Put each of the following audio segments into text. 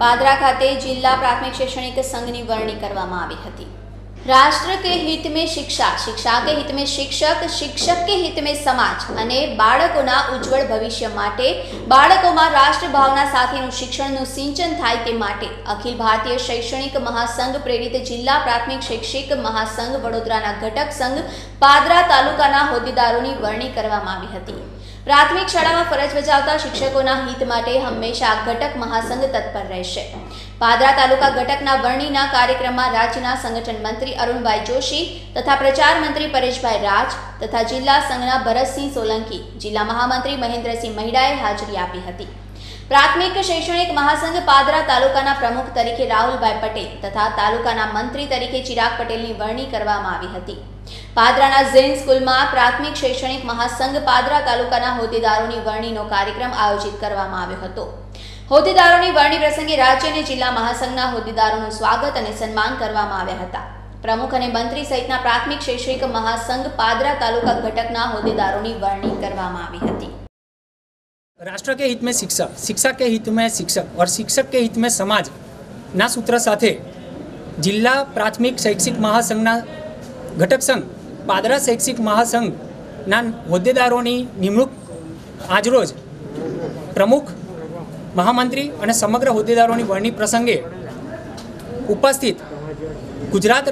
पादरा खाते जिला प्राथमिक शैक्षणिक संघनी वरणी करवामां आवी हती। राष्ट्र के हित में शिक्षा, शिक्षा के हित में शिक्षक, शिक्षक के हित में समाज अने बाळकोना उज्जवल भविष्य माटे बाळकोमां राष्ट्र भावना साथेनुं शिक्षणनुं सिंचन थाय ते माटे अखिल भारतीय शैक्षणिक महासंघ प्रेरित जिला प्राथमिक शैक्षिक महासंघ वडोदराना घटक संघ पादरा तालुकाना होद्देदारोनी वरणी करवामां आवी हती। प्राथमिक शाळामां फरज बजावता शिक्षकोना हित माटे हमेशा घटक महासंघ तत्पर रहेशे। पादरा तालुका घटकना वरણીના કાર્યક્રમમાં રાજ્યના સંગઠન મંત્રી અરુણભાઈ જોશી તથા પ્રચાર મંત્રી પરેશભાઈ રાજ તથા જિલ્લા સંઘના ભરતસિંહ સોલંકી, જિલ્લા મહામંત્રી મહેન્દ્રસિંહ મહિડાએ હાજરી આપી હતી। प्राथमिक शैक्षणिक महासंघ पादरा तालुकाना प्रमुख तरीके राहुलभाई पटेल तथा तालुकाना मंत्री तरीके चिराग पटेलनी वरणी करवामां आवी हती। पादराना ઝેન स्कूलमां प्राथमिक शैक्षणिक महासंघ पादरा तालुकाना होद्देदारोनी वरણીનો कार्यक्रम आयोजित करवामां आव्यो हतो। होद्देदारोनी वरणी प्रसंगे राज्य अने जिल्ला महासंघना होद्देदारोनुं स्वागत अने सन्मान करवामां आव्या हता। प्रमुख अने मंत्री सहितना प्राथमिक शैक्षणिक महासंघ पादरा तालुका घटकना होद्देदारोनी वरणी करवामां आवी हती। राष्ट्र के हित में शिक्षा, शिक्षा के हित में शिक्षक और शिक्षक के हित में समाज ना सूत्र साथे जिला प्राथमिक शैक्षिक महासंघना घटक संघ पादरा शैक्षिक महासंघ ना होद्देदारोनी निमणूक आजरोज प्रमुख महामंत्री और समग्र होद्देदारोनी वरणी प्रसंगे उपस्थित गुजरात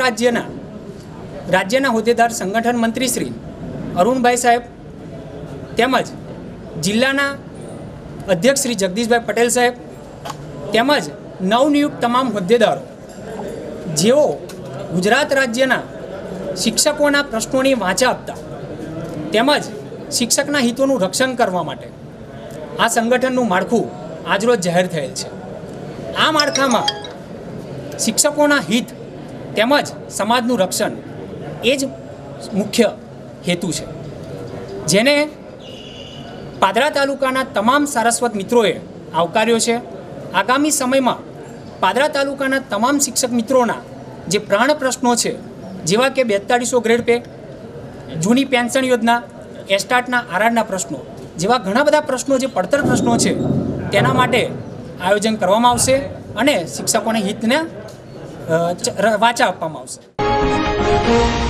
राज्यना होद्देदार संगठन मंत्री श्री अरुणभाई साहेब तेमज जिल्लाना अध्यक्ष श्री जगदीशभाई पटेल साहेब तेमज नवनियुक्त तमाम होद्देदारो जेओ गुजरात राज्यना शिक्षकोना प्रश्नोनी वाचा आपता तेमज शिक्षकना हितोनुं रक्षण करवा माटे आ संगठननुं माळखुं आजरोज जाहेर थयेल छे। आ माळखामां शिक्षकोना हित तेमज समाजनुं रक्षण ए ज मुख्य हेतु छे, जेने पादरा तालुकाना तमाम सारस्वत मित्रोए आवकार्यो छे। आगामी समय में पादरा तालुकाना तमाम शिक्षक मित्रोना जे प्राण प्रश्नों छे जेवा के 4200 ग्रेड पे, जूनी पेन्शन योजना, एस्टाटना आरआरना प्रश्नों जेवा घणा बधा प्रश्नों जे पड़तर प्रश्नों छे तेना माटे आयोजन करवामां आवशे अने शिक्षकोने हितने वाचा आपवामां आवशे।